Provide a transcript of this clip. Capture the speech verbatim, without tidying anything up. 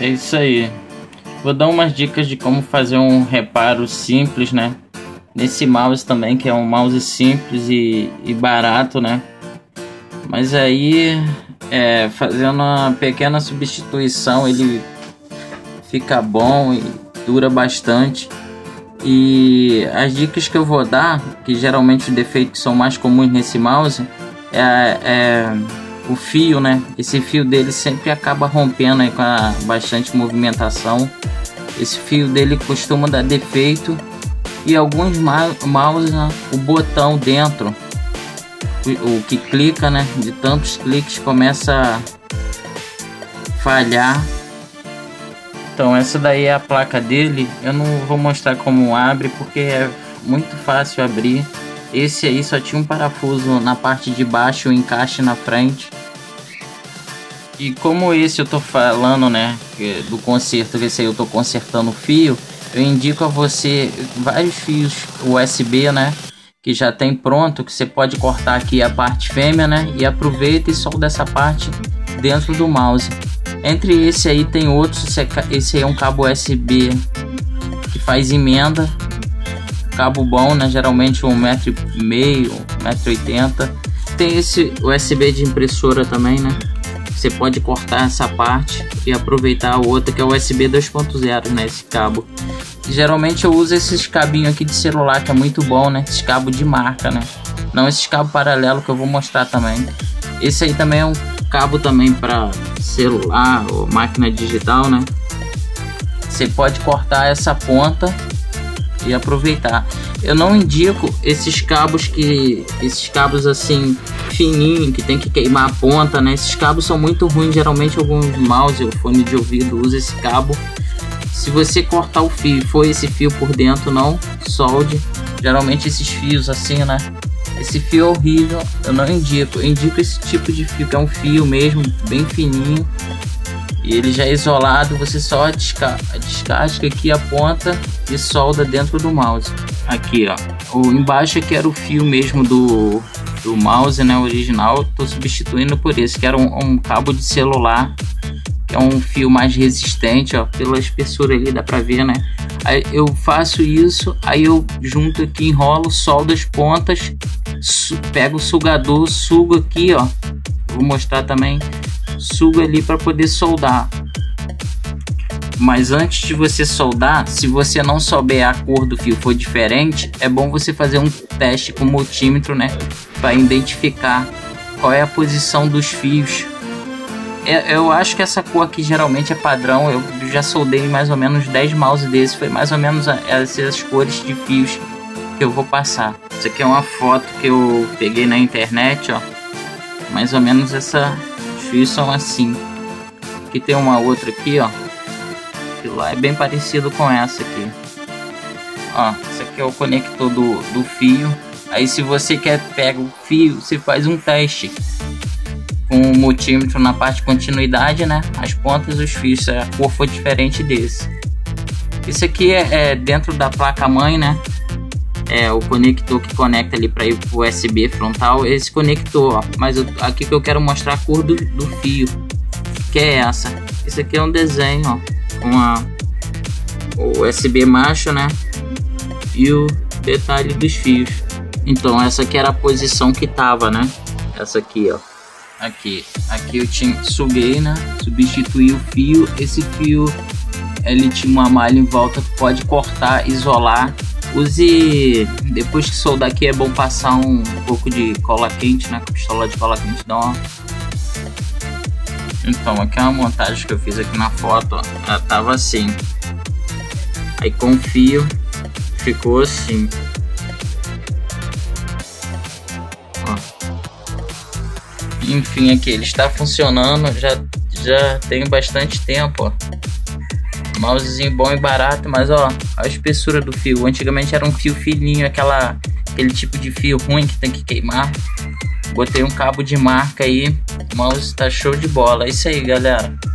É isso aí. Vou dar umas dicas de como fazer um reparo simples, né? Nesse mouse também, que é um mouse simples e, e barato, né? Mas aí, é, fazendo uma pequena substituição, ele fica bom e dura bastante. E as dicas que eu vou dar, que geralmente os defeitos são mais comuns nesse mouse, é, é o fio, né? Esse fio dele sempre acaba rompendo aí com a bastante movimentação. Esse fio dele costuma dar defeito. E alguns mouse, né, o botão dentro, o, o que clica, né, de tantos cliques começa a falhar. Então essa daí é a placa dele. Eu não vou mostrar como abre porque é muito fácil abrir. Esse aí só tinha um parafuso na parte de baixo, o encaixe na frente. E como esse eu tô falando, né, do conserto, esse aí eu tô consertando o fio, eu indico a você vários fios U S B, né, que já tem pronto, que você pode cortar aqui a parte fêmea, né, e aproveita e solda essa parte dentro do mouse. Entre esse aí tem outros, esse aí é um cabo U S B que faz emenda, cabo bom, né, geralmente um metro e meio, um metro e oitenta. Tem esse U S B de impressora também, né, você pode cortar essa parte e aproveitar a outra, que é o U S B dois ponto zero, né, esse cabo. Geralmente eu uso esses cabinhos aqui de celular, que é muito bom, né, esses cabos de marca, né, não esses cabos paralelo que eu vou mostrar também. Esse aí também é um cabo também para celular ou máquina digital, né, você pode cortar essa ponta e aproveitar. Eu não indico esses cabos que esses cabos assim fininho, que tem que queimar a ponta, né? Esses cabos são muito ruins. Geralmente alguns mouse ou fone de ouvido usa esse cabo. Se você cortar o fio e for esse fio por dentro, não solde. Geralmente esses fios assim, né? Esse fio é horrível, eu não indico. Eu indico esse tipo de fio, que é um fio mesmo, bem fininho. E ele já é isolado, você só desca descasca aqui a ponta e solda dentro do mouse. Aqui, ó, o embaixo aqui era o fio mesmo do, do mouse, né, original. Tô substituindo por esse, que era um, um cabo de celular, que é um fio mais resistente, ó, pela espessura ali dá pra ver, né. Aí eu faço isso, aí eu junto aqui, enrolo, soldo as pontas, pego o sugador, sugo aqui, ó, vou mostrar também. Sugo ali para poder soldar. Mas antes de você soldar, se você não souber a cor do fio for diferente, é bom você fazer um teste com multímetro, né, para identificar qual é a posição dos fios. Eu acho que essa cor aqui geralmente é padrão. Eu já soldei mais ou menos dez mouse desses, foi mais ou menos essas cores de fios que eu vou passar. Isso aqui é uma foto que eu peguei na internet, ó, mais ou menos essa. Fios são assim. Aqui tem uma outra aqui, ó, que lá é bem parecido com essa aqui, ó. Esse aqui é o conector do, do fio. Aí se você quer pega o fio, você faz um teste com o multímetro na parte de continuidade, né, as pontas dos fios, se a cor for diferente desse. Isso aqui é, é dentro da placa mãe, né, é o conector que conecta ali para ir pro U S B frontal, esse conector, ó. Mas eu, aqui que eu quero mostrar a cor do, do fio, que é essa. Esse aqui é um desenho, ó, com a, o U S B macho, né, e o detalhe dos fios. Então essa aqui era a posição que tava, né, essa aqui, ó. Aqui, aqui eu tinha, suguei, né, substituí o fio. Esse fio, ele tinha uma malha em volta que pode cortar, isolar. Use, depois que soldar aqui, é bom passar um pouco de cola quente, né, com pistola de cola quente, dá uma... Então, aqui é uma montagem que eu fiz aqui na foto, ó. Ela tava assim. Aí com o fio, ficou assim. Ó. Enfim, aqui ele está funcionando, já, já tem bastante tempo, ó. Mousezinho bom e barato, mas ó, a espessura do fio. Antigamente era um fio fininho, aquela, aquele tipo de fio ruim que tem que queimar. Botei um cabo de marca aí, o mouse tá show de bola. É isso aí, galera.